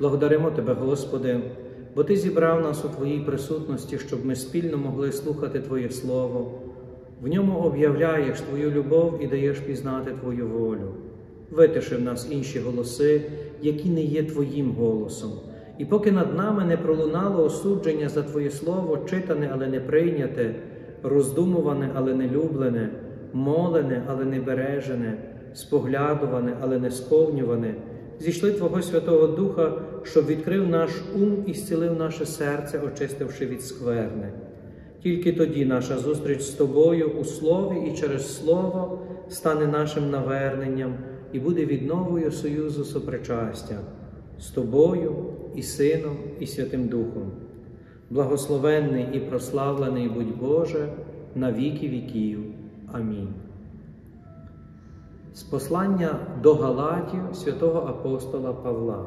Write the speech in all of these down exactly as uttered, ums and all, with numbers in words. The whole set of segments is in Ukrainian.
Благодаримо Тебе, Господи, бо Ти зібрав нас у Твоїй присутності, щоб ми спільно могли слухати Твоє Слово. В ньому об'являєш Твою любов і даєш пізнати Твою волю. Витиши в нас інші голоси, які не є Твоїм голосом. І поки над нами не пролунало осудження за Твоє Слово, читане, але не прийняте, роздумуване, але не люблене, молене, але не бережене, споглядуване, але не сповнюване, зійшли Твого Святого Духа, щоб відкрив наш ум і зцілив наше серце, очистивши від скверни. Тільки тоді наша зустріч з Тобою у Слові і через Слово стане нашим наверненням і буде відновою союзу сопричастя з Тобою і Сином і Святим Духом. Благословенний і прославлений будь Боже на віки віків. Амінь. З послання до Галатів святого апостола Павла.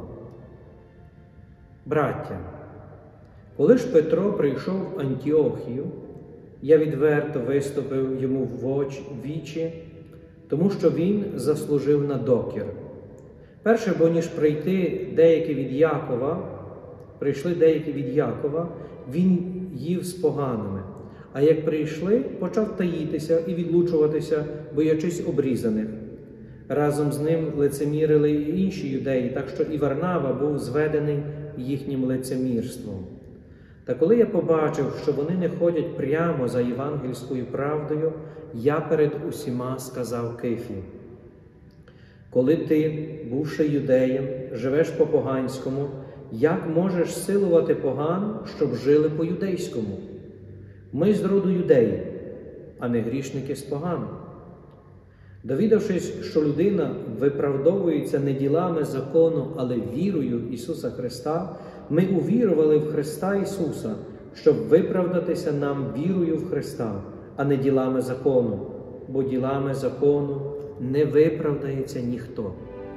Браття, коли ж Петро прийшов в Антіохію, я відверто виступив йому в вічі, тому що він заслужив на докір. Перше, бо ніж прийти деякі від Якова, прийшли деякі від Якова, він їв з поганими. А як прийшли, почав таїтися і відлучуватися, боячись обрізаних. Разом з ним лицемірили і інші юдеї, так що і Варнава був зведений їхнім лицемірством. Та коли я побачив, що вони не ходять прямо за євангельською правдою, я перед усіма сказав Кифі: коли ти, бувши юдеєм, живеш по-поганському, як можеш силувати поган, щоб жили по-юдейському? Ми з роду юдеї, а не грішники з поган. Довідавшись, що людина виправдовується не ділами закону, але вірою Ісуса Христа, ми увірували в Христа Ісуса, щоб виправдатися нам вірою в Христа, а не ділами закону, бо ділами закону не виправдається ніхто.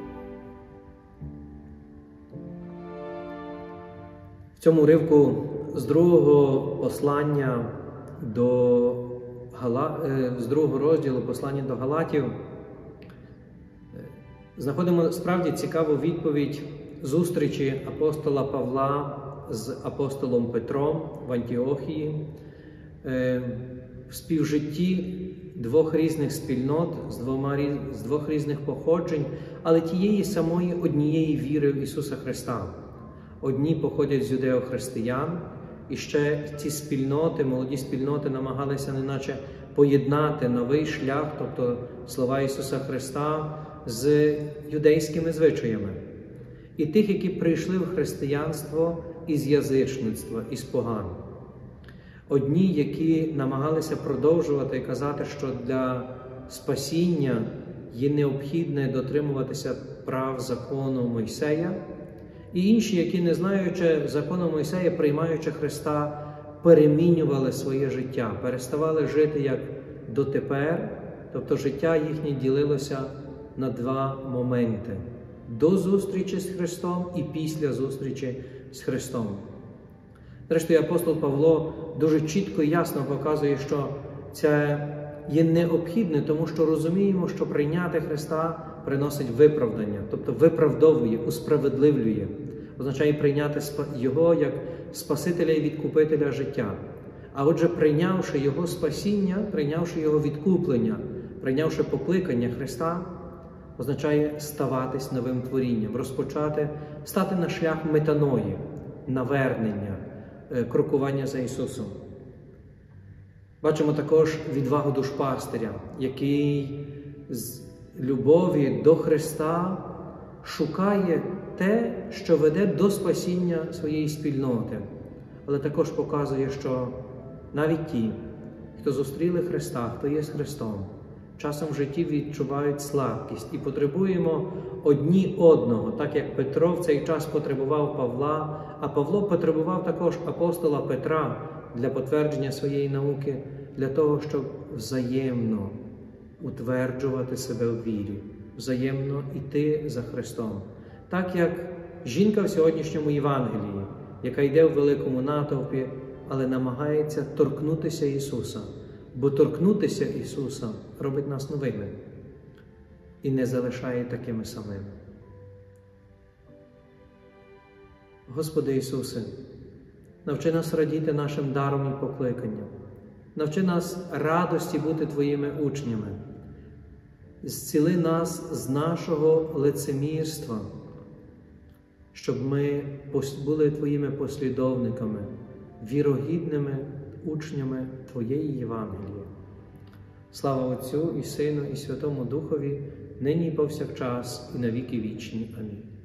В цьому уривку з другого послання до Гала... з другого розділу послання до Галатів знаходимо справді цікаву відповідь зустрічі апостола Павла з апостолом Петром в Антіохії, в співжитті двох різних спільнот, з, двома, з двох різних походжень, але тієї самої однієї віри в Ісуса Христа. Одні походять з юдеохристиян, і ще ці спільноти, молоді спільноти намагалися неначе поєднати новий шлях, тобто слова Ісуса Христа, з юдейськими звичаями. І тих, які прийшли в християнство із язичництва, із поган. Одні, які намагалися продовжувати і казати, що для спасіння є необхідне дотримуватися прав закону Мойсея, і інші, які, не знаючи закону Мойсея, приймаючи Христа, перемінювали своє життя, переставали жити як дотепер, тобто життя їхнє ділилося на два моменти – до зустрічі з Христом і після зустрічі з Христом. Зрештою, апостол Павло дуже чітко і ясно показує, що це є необхідне, тому що розуміємо, що прийняти Христа приносить виправдання, тобто виправдовує, усправедливлює, означає прийняти Його як Спасителя і Відкупителя життя. А отже, прийнявши Його спасіння, прийнявши Його відкуплення, прийнявши покликання Христа, означає ставатись новим творінням, розпочати, стати на шлях метаної, навернення, крокування за Ісусом. Бачимо також відвагу душпастиря, який з любові до Христа шукає те, що веде до спасіння своєї спільноти. Але також показує, що навіть ті, хто зустріли Христа, хто є з Христом, часом в житті відчувають слабкість і потребуємо одні одного, так як Петро в цей час потребував Павла, а Павло потребував також апостола Петра для потвердження своєї науки, для того, щоб взаємно утверджувати себе в вірі, взаємно йти за Христом. Так як жінка в сьогоднішньому Євангелії, яка йде в великому натовпі, але намагається торкнутися Ісуса, бо торкнутися Ісуса робить нас новими і не залишає такими самими. Господи Ісусе, навчи нас радіти нашим даром і покликанням. Навчи нас радості бути Твоїми учнями. Зціли нас з нашого лицемірства, щоб ми були Твоїми послідовниками, вірогідними учнями Твоєї Євангелії. Слава Отцю і Сину і Святому Духові, нині і повсякчас, і на віки вічні. Амінь.